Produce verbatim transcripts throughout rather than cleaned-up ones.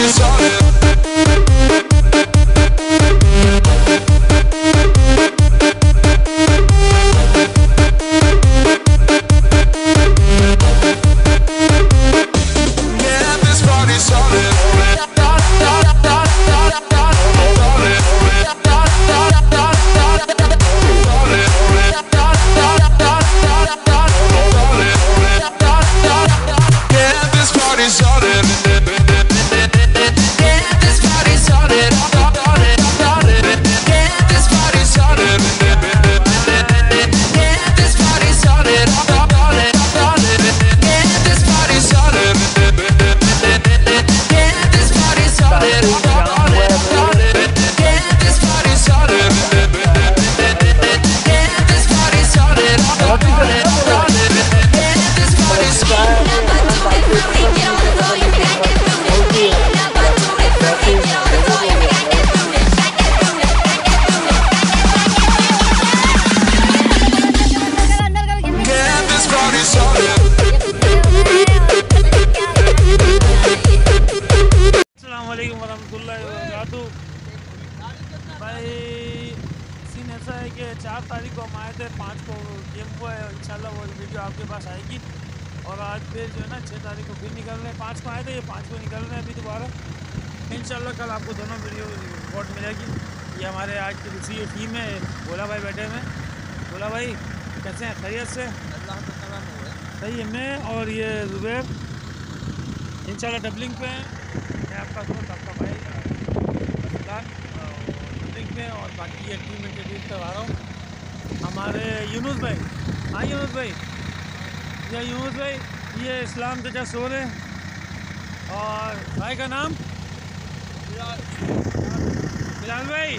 भाई सीन ऐसा है कि चार तारीख को हम आए थे, पाँच को गेम हुआ है, इंशाल्लाह वो वीडियो आपके पास आएगी। और आज फिर जो है ना छः तारीख को फिर निकल रहे हैं, पाँच को आए थे, ये पाँच को निकल रहे हैं अभी दोबारा। इंशाल्लाह कल आपको दोनों वीडियो रिपोर्ट मिलेगी। ये हमारे आज की दूसरी टीम है, भोला भाई बैठे हुए। भोला भाई कैसे हैं? खैरियत से? सही है। मैं और ये जुबैर इंशाल्लाह डबलिंग पे हैं। मैं आपका दोस्त आपका भाई डबलिंग पे, और बाकी ये टीम इंट्रोड्यूस करवा रहा हूँ। हमारे यूनुस भाई, हाँ यूनुस भाई, ये यूनुस भाई, ये इस्लाम चचा सोर है। और भाई का नाम बिलाल भाई,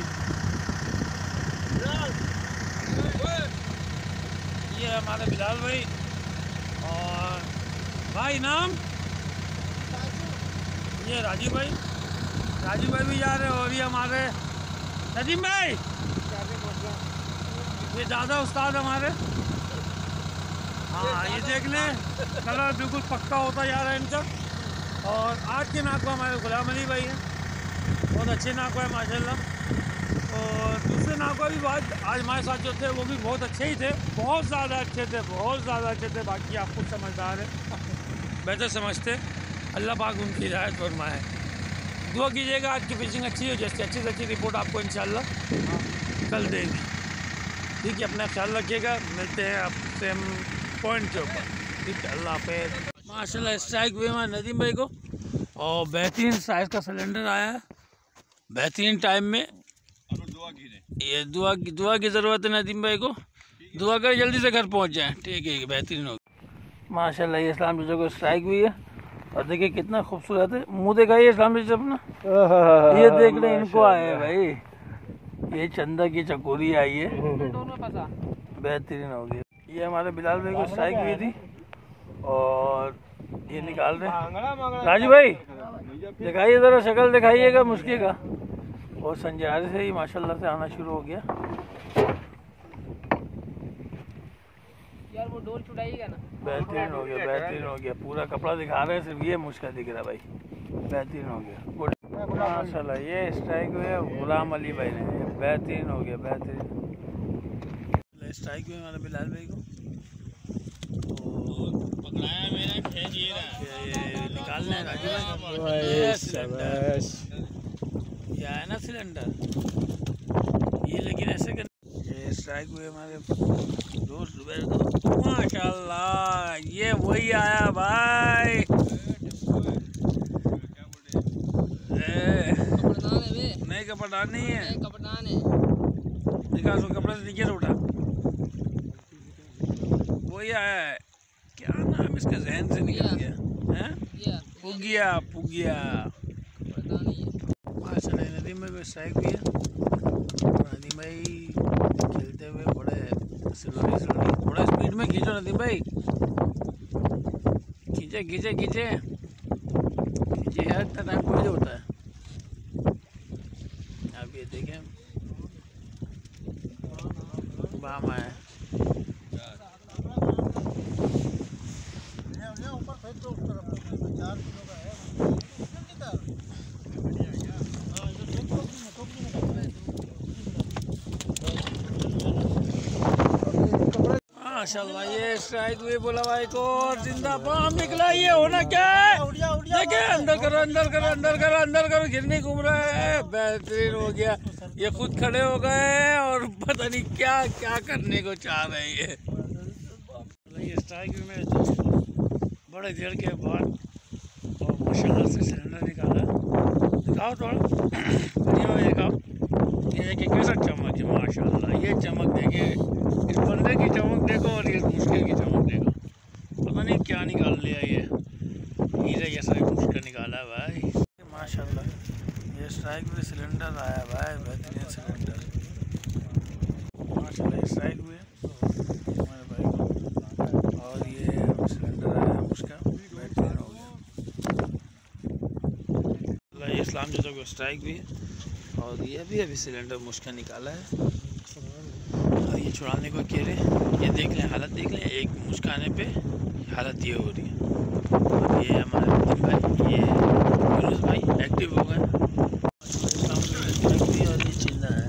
ये हमारे बिलाल भाई। और भाई नाम ये राजीव भाई, राजीव भाई भी जा रहे हैं। और ये हमारे नदीम भाई, ये दादा उस्ताद हमारे। हाँ ये देख लें, कलर बिल्कुल पक्का होता जा रहा है इनका। और आज के नाक हमारे गुलाम अली भाई हैं, बहुत अच्छे नाक है माशाल्लाह। और दूसरे नाकों भी बात आज हमारे साथ जो थे वो भी बहुत अच्छे ही थे, बहुत ज़्यादा अच्छे थे, बहुत ज़्यादा अच्छे थे। बाकी आप खुद समझदार हैं, बेहतर समझते। अल्लाह पाक उनकी हिदायत फरमाए। दुआ कीजिएगा आज की पिचिंग अच्छी हो, जैसे अच्छी से अच्छी रिपोर्ट आपको इंशाल्लाह कल देंगे। ठीक है, अपना ख्याल रखिएगा। मिलते हैं आपसे हम पॉइंट के ऊपर। ठीक है, अल्लाह हाफ़िज़। माशाल्लाह स्ट्राइक हुए हमारे नदीम भाई को, और बेहतरीन साइज़ का सिलेंडर आया है बेहतरीन टाइम में। ये दुआ की दुआ की ज़रूरत है नदीम भाई को, दुआ कर जल्दी से घर पहुंच जाए। ठीक है, बेहतरीन होगा माशाल्लाह। ये इस्लाम चचा को स्ट्राइक हुई है, और देखिए कितना खूबसूरत है। मुंह दिखाइए इस्लाम चचा अपना, ये देख लें इनको आए हैं भाई। ये चंदा की चकोरी आई है, बेहतरीन हो गई। ये हमारे बिलाल भाई को स्ट्राइक हुई थी, और ये निकाल रहे हैं। राजू भाई दिखाइए ज़रा, शक्ल दिखाइएगा मुश्किल का। और संजारे से ही माशाल्लाह से आना शुरू हो गया यार, वो डोर छुड़ाइएगा ना। बेहतरीन हो गया, बेहतरीन हो गया। पूरा कपड़ा दिखा रहे हैं, सिर्फ ये मुश्किल दिख रहा भाई। बेहतरीन हो गया, गुड माशाल्लाह। ये स्ट्राइक हुए गुलाम अली भाई ने, बेहतरीन हो गया, बेहतरीन स्ट्राइक हुए हमारे बिलाल भाई को। पकड़ाया मेरा, खींच ये रहा, निकालना है राजू भाई। ये सिलेंडर, ये है ना सिलेंडर, ये लेकिन ऐसे कर। ये स्ट्राइक हुए हमारे दोस्त जुबैर को माशाल्लाह। ये वही आया भाई, नहीं कपड़ान नहीं है, कपड़ान है। देखा उसको कपड़े से नीचे से उठा, वही आया है। क्या नाम इसका जहन से निकल गया है, पुगिया पुगिया माशाल्लाह। नदीम भाई को स्ट्राइक भी है। नदीम भाई खेलते हुए बड़े स्लोली स्लोली, थोड़ा स्पीड में खींचो नदीम भाई, खींचे खींचे खींचे खींचे यार, इतना टाइम कोई होता है। आप ये देखें बाम आया, माशाल्लाह ये स्ट्राइक हुई बोला भाई को और जिंदा बम निकला। ये होना क्या है, देखिए अंदर करो अंदर करो अंदर करो अंदर करो, गिरने घूम रहा है। बेहतरीन हो गया, ये खुद खड़े हो गए और पता नहीं क्या क्या करने को चाह रहे हैं। ये ये स्ट्राइक में बड़े देर के बाद और माशाल्लाह से सिलेंडर निकाला। दिखाओ थोड़ा वीडियो में दिखाओ। ये देखिए कैसा चमक है माशाल्लाह। ये चमक देखिए, इस बंदे की चमक देखो और ये मुश्किल की चमक देखो। पता नहीं क्या निकाल लिया, ये हीरे जैसा मुश्किल निकाला है भाई माशाल्लाह। ये स्ट्राइक में सिलेंडर आया भाई, बेहतरीन सिलेंडर माशाल्लाह। स्ट्राइक हुए हमारे भाई को और ये सिलेंडर आया उसका बेहतरीन हो गया। ये इस्लाम जो को स्ट्राइक भी है और ये भी अभी सिलेंडर मुश्किल निकाला है और ये छुड़ाने को कह रहे। ये देख लें हालत, देख लें एक मुस्काने पे हालत ये हो रही है। ये हमारे भाई ये यूनुस भाई एक्टिव हो गए और ये चिल्ला है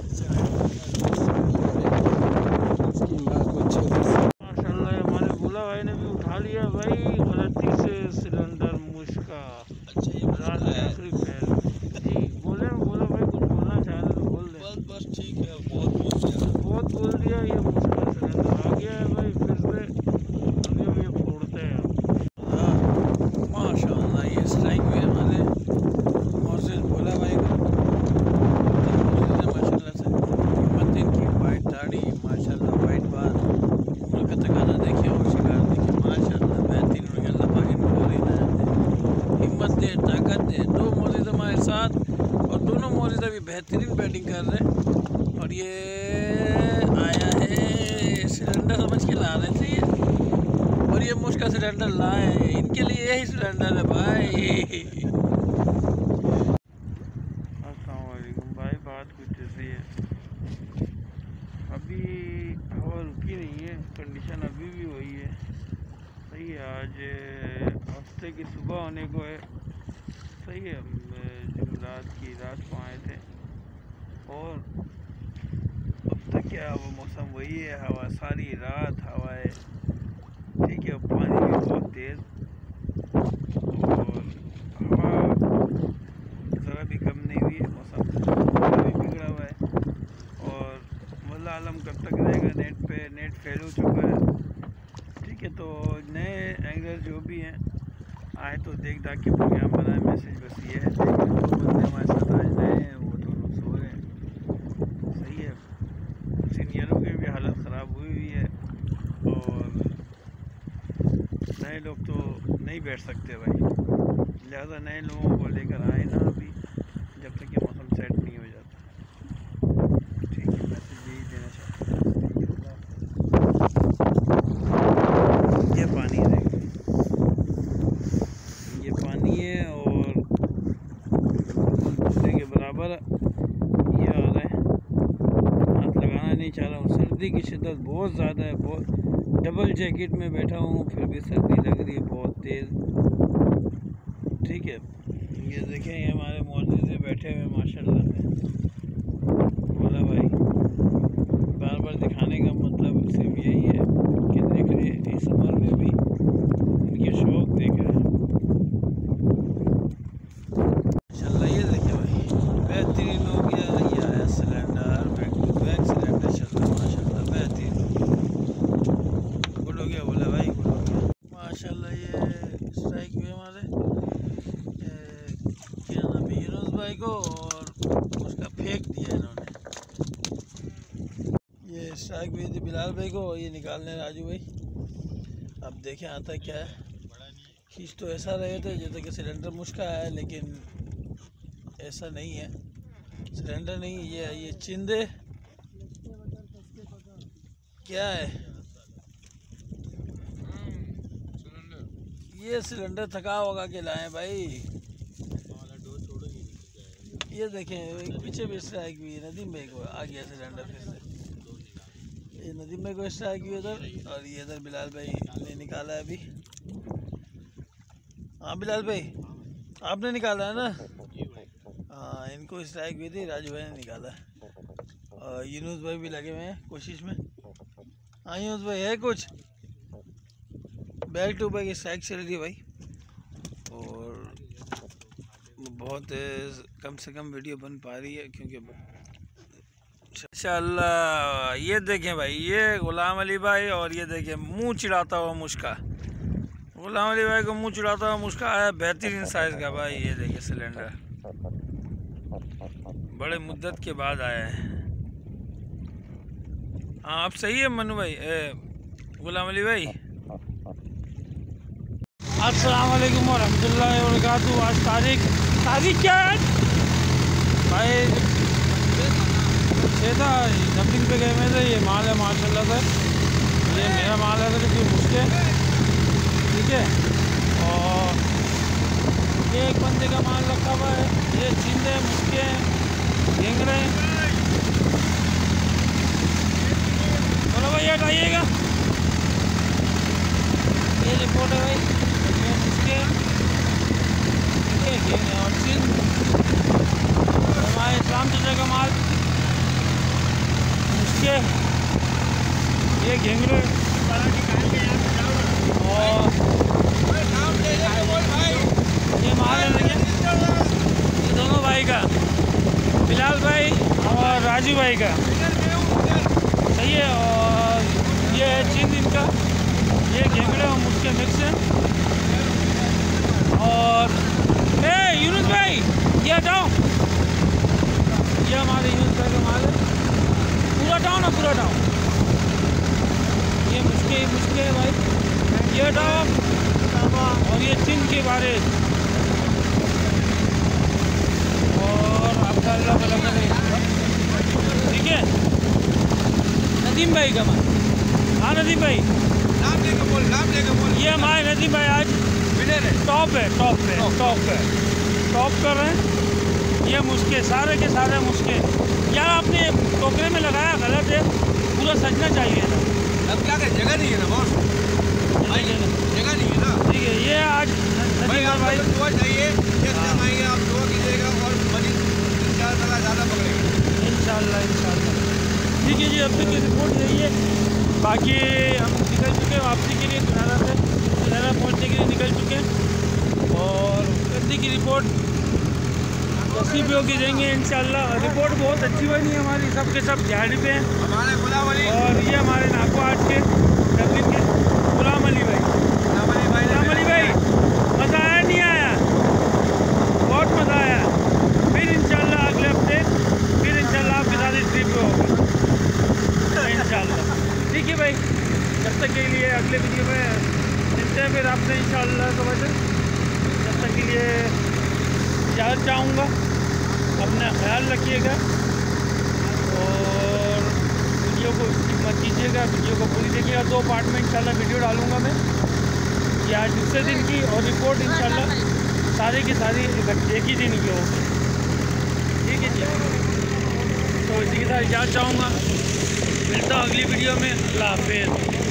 माशाल्लाह। हमारे भोला भाई ने भी उठा लिया भाई गलती से सिलेंडर मुश्का। अच्छा ये आखिरी पहल जी बोले बोला भाई कुछ बोलना चाह रहे तो बोल दे। बस बस ठीक है, बहुत बोल दिया बहुत बोल दिया। ये मुश्किल सिलेंडर आ गया है भाई, फिर से अभी हम ये फोड़ते हैं। माशाल्लाह ये स्ट्राइक हुई हमारे मोहसिन भोला भाई को माशाल्लाह से। हिम्मत इनकी वाइट दाढ़ी माशाल्लाह, वाइट बाल, उम्र का तकाना देखिए और शिकार देखिए माशाल्लाह। बेहतरीन हो गया, अल्लाह पाक इनको और इनायत दे, हिम्मत दे, ताकत दे। दो मोजिद हमारे साथ और दोनों मोजिद अभी बेहतरीन बैटिंग कर रहे हैं। और ये आया है सिलेंडर समझ के ला रहे थे ये, और ये मुश्किल सिलेंडर लाए हैं, इनके लिए यही सिलेंडर है भाई। अस्सलाम वालेकुम भाई, बात कुछ ऐसी है, अभी हवा रुकी नहीं है, कंडीशन अभी भी वही है। सही है, आज हफ्ते की सुबह होने को है। सही है, जुमेरात की रात को आए थे और अब तक क्या वो मौसम वही है, हवा सारी रात हवा है। ठीक है, पानी भी बहुत तेज़ और हवा ज़रा भी कम नहीं हुई है, मौसम भी बिगड़ा हुआ है। और वल्लाह आलम कब तक रहेगा, नेट पे नेट फेल हो चुका है। ठीक है, तो नए एंगलर जो भी हैं आए तो देख दाख के प्रोग्राम बनाए। मैसेज बस ये है, दो बंदे हमारे साथ आज नए हैं, वो दोनों सो रहे हैं। सही है, सीनियरों की भी हालत ख़राब हुई हुई है और नए लोग तो नहीं बैठ सकते भाई, लिहाजा नए लोगों को लेकर आए ना अभी, जब तक ये मौसम सेट नहीं हो जाता। ठीक है, मैसेज यही देना चाहता हूँ। ये पानी है, ये पानी है और दूसरे के बराबर ये आ रहा है। हाथ लगाना नहीं चाह रहा हूँ, सर्दी की शिद्दत बहुत ज़्यादा है, बहुत डबल जैकेट में बैठा हूँ फिर भी सर्दी लग रही है बहुत तेज़। ठीक है, ये देखें ये हमारे मौजूद से बैठे हुए माशाल्लाह से बोला भाई। बार बार दिखाने का मतलब सिर्फ यही है कि देख रहे इस उम्र में भी इनके शौक देख रहे हैं माशाल्लाह। ये देखे भाई बेहतरीन हो गया, ये आया cylinder, back to back cylinder चल रहा है माशाल्लाह, बेहतरीन गुड हो गया बोला भाई, गुड हो गया माशाल्लाह। ये स्ट्राइक हुए हमारे क्या नाम है यूनुस भाई को और उसका फेंक दिया इन्होंने। ये स्ट्राइक हुई थी बिलाल भाई को, ये निकालने राजू भाई। अब देखें आता क्या है। खींच तो ऐसा रहे थे जैसे कि सिलेंडर मुश्का है, लेकिन ऐसा नहीं है, सिलेंडर नहीं है ये ये चिंदे क्या है। ये सिलेंडर थका होगा के लाए भाई। ये देखें पीछे भी स्ट्राइक हुई है, नदीम भाई को आ गया सिलेंडर फिर से। ये नदीम भाई को स्ट्राइक हुई इधर और ये इधर बिलाल भाई ने निकाला है अभी। हाँ बिलाल भाई आपने निकाला है ना। हाँ इनको स्ट्राइक हुई थी, राजू भाई ने निकाला है और यूनुस भाई भी लगे हुए हैं कोशिश में। आयुष भाई है कुछ बैक टू बैक स्ट्राइक चल रही है भाई, और बहुत कम से कम वीडियो बन पा रही है क्योंकि इंशाअल्लाह। ये देखें भाई, ये गुलाम अली भाई, और ये देखें मुंह चिढ़ाता हुआ मुश्का, गुलाम अली भाई को मुंह चिढ़ाता हुआ मुश्का आया बेहतरीन साइज़ का भाई। ये देखिए सिलेंडर बड़े मुद्दत के बाद आया है। हाँ आप सही है मनु भाई, गुलाम अली भाई। अस्सलाम वालेकुम वरहमतुल्लाहि वबरकातुहू। आज तारीख तारीख क्या है भाई? छः था, डंपिंग पे गए में थे। ये माल है माशाल्लाह से, ये मेरा माल है तो ये मुश्किल, ठीक है। और ये एक बंदे का माल रखा हुआ है, ये चिंदे मुश्के घेंगड़े। बोलो भाई हटाइएगा, ये रिपोर्ट है भाई, ये मुश्के और चिंद हमारे इस्लाम चचा का माल मुश्के, ये घेंगड़े और ये माल है ये दोनों भाई का, बिलाल भाई और राजू भाई का, सही है। और ये है चिंद इनका, ये घेंगड़े और मुश्के मिक्स है। और ए यूनुस भाई ये हटाओ, ये हमारे यूनुस भाई का माल है, पूरा हटाओ ना, पूरा हटाओ। ये मुश्के मुश्के है भाई, ये हटाओ। और ये चिंद के बारे और आपका अल्लाह भला करे, ठीक है। नदीम भाई का माल, हाँ नदीम भाई नाम लेकर बोल, नाम लेकर बोल। ये हमारे नदीम भाई आज विनर है, टॉप है, टॉप पे टॉप पे टॉप कर रहे हैं। ये मुश्के सारे के सारे मुश्के यार, आपने टोकरे में लगाया गलत है, पूरा सजना चाहिए था। अब क्या करें, जगह नहीं है ना बॉस, जगह नहीं है ना, ठीक है। ये आज भाई आप भाई दुआ चाहिए, आप दुआ कीजिएगा और मजीद इंशाअल्लाह ज़्यादा पकड़ेगा इंशाअल्लाह इंशाअल्लाह, ठीक है जी। अब तक की रिपोर्ट यही है, बाकी हम निकल चुके हैं वापसी के लिए, सुनहरा से सुनहरा पहुँचने के लिए निकल चुके हैं। और गद्दी की रिपोर्ट उसी पे होगी देंगे इंशाअल्लाह। रिपोर्ट बहुत अच्छी बनी है हमारी, सब के सब दिहाड़ी पे हैं हमारे गुलाम अली, और ये हमारे नाको आर्ट के डबलिन के गुलाम अली भाई। गुलाम अली भाई गुलाम अली भाई मज़ा आया नहीं आया? बहुत मज़ा आया। फिर इंशाअल्लाह अगले हफ्ते फिर इंशाअल्लाह आपके साथ इस ट्रिप पे होगा इंशाअल्लाह, ठीक है भाई। जब तक के लिए अगले वीडियो में मिलते हैं फिर आपसे इंशाअल्लाह तो वैसे, जब तक के लिए इजाज़त चाहूँगा, अपना ख्याल रखिएगा और वीडियो को स्किप मत कीजिएगा, वीडियो को पूरी देखिएगा। दो पार्ट में इंशाल्लाह वीडियो डालूँगा मैं, ये आज दूसरे दिन की, और रिपोर्ट इंशाल्लाह सारी की सारी एक ही दिन की होगी, ठीक है जी। तो इसी के साथ इजाज़त चाहूँगा, मिलता हूँ अगली वीडियो में। अल्लाह हाफिज़।